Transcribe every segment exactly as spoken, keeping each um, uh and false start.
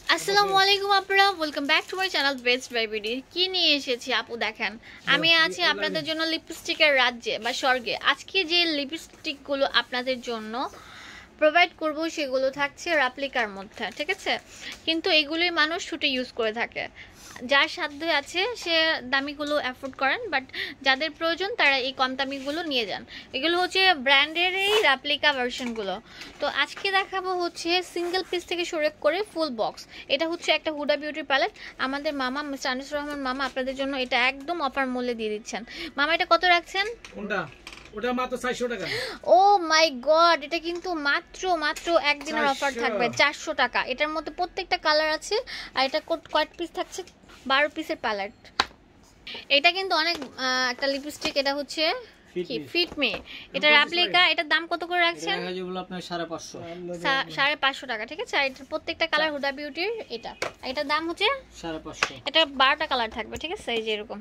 আসসালামু আলাইকুম আপনারা welcome back to my channel best buy BD. কি নিয়ে এসেছি আপু দেখেন, আমি আছি আপনাদের জন্য লিপস্টিকের রাজ্যে বা স্বর্গে। আজকে যে লিপস্টিকগুলো আপনাদের জন্য প্রোভাইড করব সেগুলো থাকছে রেপ্লিকার মধ্যে, ঠিক আছে? কিন্তু এগুলোই মানুষ শুটে ইউজ করে থাকে, যার সাধ্য আছে সে দামিগুলো অ্যাফোর্ড করেন, বাট যাদের প্রয়োজন তারা এই কম দামিগুলো নিয়ে যান। এগুলো হচ্ছে ব্র্যান্ডের এই রেপ্লিকা ভার্সনগুলো। তো আজকে দেখাবো হচ্ছে সিঙ্গেল পিস থেকে শুরু করে ফুল বক্স। এটা হচ্ছে একটা হুডা বিউটি প্যালেট। আমাদের মামা মিস্টার আনিসুর রহমান মামা আপনাদের জন্য এটা একদম অফার মূল্যে দিয়ে দিচ্ছেন। মামা এটা কত রাখছেন? কোনটা? ওটা মাত্র চারশো টাকা। ও মাই গড, এটা কিন্তু মাত্র মাত্র একদিনের অফার থাকবে চারশো টাকা। এটার মধ্যে প্রত্যেকটা কালার আছে, আর এটা কয়েক পিস থাকছে, বারো পিসের প্যালেট। এটা কিন্তু অনেক একটা লিপস্টিক, এটা হচ্ছে কি ফিট মি, এটা রেপ্লিকা। এটার দাম কত করে রাখছেন? এটা যেগুলো আপনার সাড়ে পাঁচশো সাড়ে পাঁচশো টাকা, ঠিক আছে? আর এটার প্রত্যেকটা কালার হুডা বিউটির। এটা এটার দাম হচ্ছে সাড়ে পাঁচশো। এটা বারোটা কালার থাকবে, ঠিক আছে? এই যে এরকম।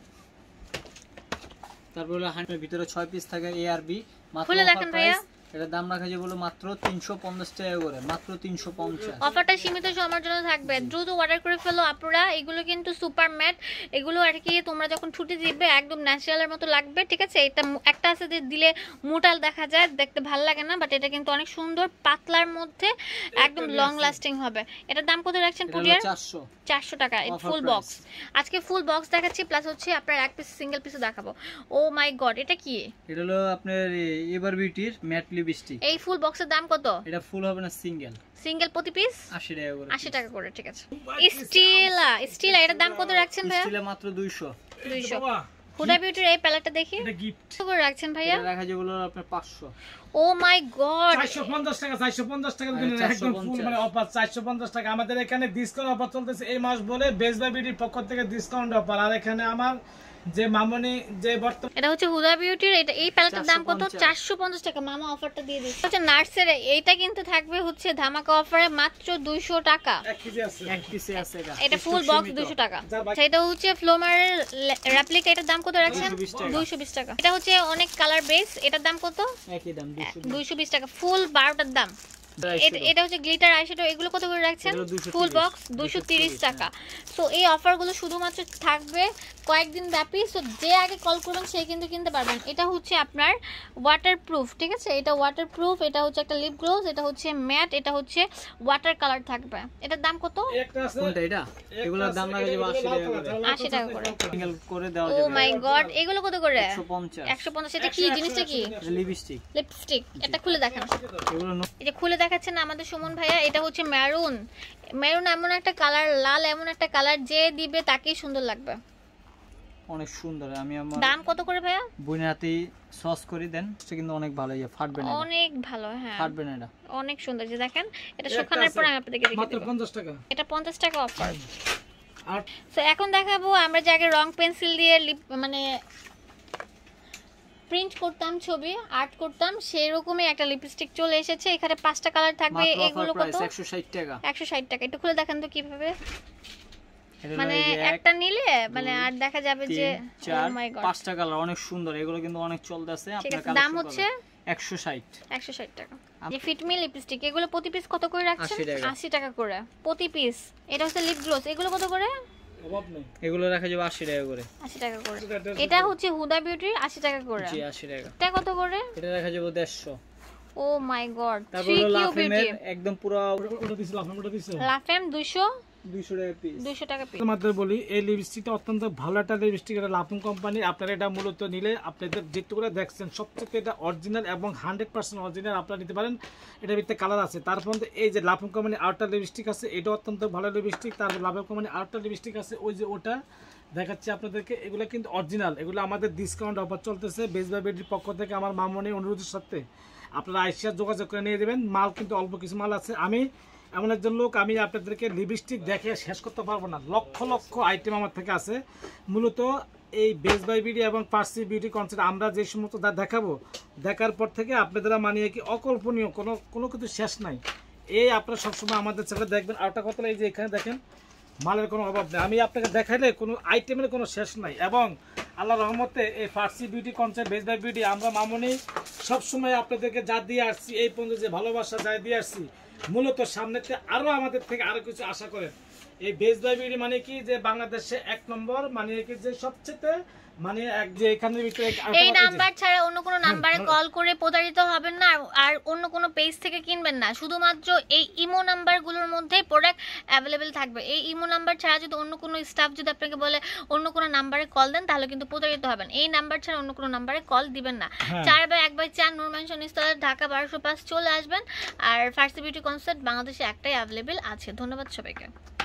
তারপর হলো হান্ড্রেড ভিতরে ছয় পিস থাকে এ আর বি। খুলে দেখেন ভাইয়া, এটা দাম রাখা যে বলো মাত্র তিনশো পঞ্চাশ টাকা করে, মাত্র তিনশো পঞ্চাশ। অফারটা সীমিত সময়ের জন্য থাকবে, দ্রুত অর্ডার করে ফেলো আপুরা। এগুলো কিন্তু সুপার ম্যাট, এগুলো আর কি তোমরা যখন ছুটি দিবে একদম ন্যাচারালের মতো লাগবে, ঠিক আছে? এটা একটা আছে যে দিলে মোটাল দেখা যায়, দেখতে ভালো লাগে না, বাট এটা কিন্তু অনেক সুন্দর পাতলার মধ্যে, একদম লং লাস্টিং হবে। এটার দাম কত রাখছেন পুডিয়ার? চারশো চারশো টাকা ফুল বক্স। আজকে ফুল বক্স দেখাচ্ছি, প্লাস হচ্ছে আপনার এক পিস সিঙ্গেল পিসও দেখাবো। ও মাই গড, এটা কি? এটা হলো আপনার এভার বিউটির ম্যাট লিপস্টিক। এই ফুল বক্সের দাম কত? এটা ফুল হবে না, সিঙ্গেল। সিঙ্গেল প্রতি পিস আশি টাকা করে। আশি টাকা করে, ঠিক আছে। স্টিলা স্টিলা এটার দাম কত রাখছেন ভাইয়া? স্টিলা মাত্র দুইশো। দুইশো। হুডা বিউটির এই প্যালেটটা দেখি, এটা গিফট। কত করে রাখছেন ভাইয়া? এটা রাখা যে বলো আপনার পাঁচশো। ও মাই গড, চারশো পঞ্চাশ টাকা। চারশো পঞ্চাশ টাকা একদম ফুল মানে অফার। চারশো পঞ্চাশ টাকা আমাদের এখানে ডিসকাউন্ট অফার চলতেছে এই মাস বলে বেস্ট বাই বিউটির পক্ষ থেকে ডিসকাউন্ট অফার। আর এখানে আমার যে মামনি যে বর্তমান, এটা হচ্ছে হুডা বিউটির। এটা এই প্যালেটটার দাম কত? চারশো পঞ্চাশ টাকা। মামা অফারটা দিয়ে দিচ্ছে। হচ্ছে নার্সের, এইটা কিন্তু থাকবে হচ্ছে ধামাকা অফারে মাত্র দুইশো টাকা। এক কেজি আছে, এক পিসে আছে এটা। এটা ফুল বক্স দুইশো টাকা। এটা হচ্ছে ফ্লোমারের রেপ্লিকা। এটার দাম কত রাখছেন? দুইশো বিশ টাকা। এটা হচ্ছে অনেক কালার বেস, এটার দাম কত? একই দাম, দুইশো বিশ টাকা। ফুল বারোটার দাম। এটা হচ্ছে গ্লিটার আইশ্যাডো, এগুলো কত করে রাখছেন? ফুল বক্স দুইশো তিরিশ টাকা। সো এই অফারগুলো শুধুমাত্র থাকবে কয়েকদিন ব্যাপী। সো যে আগে কল করবেন সে কিন্তু কিনতে পারবেন। এটা হচ্ছে আপনার ওয়াটারপ্রুফ, ঠিক আছে? এটা ওয়াটারপ্রুফ, এটা হচ্ছে একটা লিপ গ্লোজ, এটা হচ্ছে ম্যাট, এটা হচ্ছে ওয়াটার কালার থাকবে। এটার দাম কত? একটা আছে কোনটা এটা? এগুলোর দাম লাগে যে আশি টাকা করে। আশি টাকা করে সিঙ্গেল করে দেওয়া ও যাবে। মাই গড, এগুলো কত করে? একশো পঞ্চাশ। একশো পঞ্চাশ। এটা কি জিনিসটা? কি লিপস্টিক? লিপস্টিক। এটা খুলে দেখান। এগুলো এটা খুলে দেখাচ্ছেন আমাদের সুমন ভাইয়া। এটা হচ্ছে মেরুন। মেরুন এমন একটা কালার, লাল এমন একটা কালার, যে দিবে তাকেই সুন্দর লাগবে। অনেক সুন্দর। আমি আমার দাম কত করে ভাইয়া? বুনাতি সস করে দেন, সেটা কিন্তু অনেক ভালো, ইয়া ফাটবে না, অনেক ভালো। হ্যাঁ, ফাটবে না, এটা অনেক সুন্দর। যে দেখেন, এটা শুকানোর পর আমি আপনাদেরকে দেখিয়ে মাত্র দেব। পঞ্চাশ টাকা। এটা পঞ্চাশ টাকা অফার। আর সো এখন দেখাবো আমরা যে আগে রং পেন্সিল দিয়ে লিপ মানে প্রিন্ট করতাম, ছবি আর্ট করতাম, সেই রকমই একটা লিপস্টিক চলে এসেছে। এখানে পাঁচটা কালার থাকবে। এগুলো কত? একশো ষাট টাকা। একশো ষাট টাকা। একটু খুলে দেখান তো কিভাবে, মানে একটা নিলে মানে আর দেখা যাবে যে ও মাই গড, পাঁচটা কালার অনেক সুন্দর। এগুলো কিন্তু অনেক চলতেছে। আপনার কালার দাম হচ্ছে একশো ষাট। একশো ষাট টাকা। যে ফিটমি লিপস্টিক, এগুলো প্রতি পিস কত করে রাখছেন? আশি টাকা করে প্রতি পিস। এটা হচ্ছে লিপ গ্লোস, এগুলো কত করে? অভাব নেই, এগুলো রাখা যাবে আশি টাকা করে। আশি টাকা করে। এটা হচ্ছে হুডা বিউটি, আশি টাকা করে। জি, আশি টাকা। এটা কত করে? এটা রাখা যাবে দেড়শো। ও মাই গড, তারপর লাফেমের একদম পুরো ওটা দিছি, লাফেম ওটা দিছি, লাফেম দুইশো দুইশো টাকা পিস। দুইশো টাকা পিস। তোমাদের বলি এই লিপস্টিকটা অত্যন্ত ভালো একটা লিপস্টিক। এটা লাফেম কোম্পানি। আপনারা এটা মূলত নিলে আপনাদের যেটুকুরা দেখছেন সবচেয়ে এটা অরিজিনাল এবং হান্ড্রেড পার্সেন্ট অরিজিনাল আপনারা নিতে পারেন। এটার ভিতরে কালার আছে। তারপর এই যে লাফেম কোম্পানি আরেকটা লিপস্টিক আছে, এটা অত্যন্ত ভালো লিপস্টিক। তারপর লাফেম কোম্পানি আরেকটা লিপস্টিক আছে, ওই যে ওটা দেখাচ্ছি আপনাদেরকে। এগুলো কিন্তু অরিজিনাল। এগুলো আমাদের ডিসকাউন্ট অফার চলতেছে বেস্ট বাই বিউটির পক্ষ থেকে। আমার মামনি অনুরোধের সাথে আপনারা আইসিআর যোগাযোগ করে নিয়ে দেবেন। মাল কিন্তু অল্প কিছু মাল আছে। আমি এমন একজন লোক, আমি আপনাদেরকে লিপস্টিক দেখে শেষ করতে পারবো না। লক্ষ লক্ষ আইটেম আমার থেকে আছে। মূলত এই বেস্ট বাই বিউটি এবং পার্সি বিউটি কনসেপ্ট আমরা যে সমস্ত দেখাবো, দেখার পর থেকে আপনাদের মানিয়ে কি অকল্পনীয় কোনো কোনো কিছু শেষ নাই। এই আপনারা সবসময় আমাদের চ্যানেলে দেখবেন। আরেকটা কথা, এই যে এখানে দেখেন মালের কোনো অভাব নেই। আমি আপনাকে দেখাইলে কোনো আইটেমের কোনো শেষ নাই। এবং আল্লাহ রহমতে এই ফার্সি beauty concept best buy beauty আমরা মামনি সবসময় আপনাদেরকে যা দিয়ে আসছি, এই পর্যন্ত যে ভালোবাসা যা দিয়ে আসছি, মূলত সামনেতে আরো আমাদের থেকে আরো কিছু আশা করেন। এই বেস্ট বাই বিউটি মানে কি যে বাংলাদেশে এক নম্বর, মানে কি যে সবচেয়ে মানে এক যে এখানের ভিতরে এই নাম্বার ছাড়া অন্য কোনো নাম্বারে কল করে প্রতারিত হবেন না, আর অন্য কোনো পেজ থেকে কিনবেন না। শুধুমাত্র এই ইমো নাম্বারগুলোর মধ্যেই প্রোডাক্ট অ্যাভেলেবেল থাকবে। এই ইমো নাম্বার ছাড়া যদি অন্য কোনো স্টাফ যদি আপনাকে বলে অন্য কোনো নাম্বারে কল দেন, তাহলে কিন্তু প্রতারিত হবেন। এই নাম্বার ছাড়া অন্য কোনো নাম্বারে কল দিবেন না। চার বাই এক বাই চার নূর ম্যানশন স্থলে ঢাকা বারোশো পাঁচ চলে আসবেন। আর ফার্সি বিউটি কনসেপ্ট বাংলাদেশে একটাই অ্যাভেলেবেল আছে। ধন্যবাদ সবাইকে।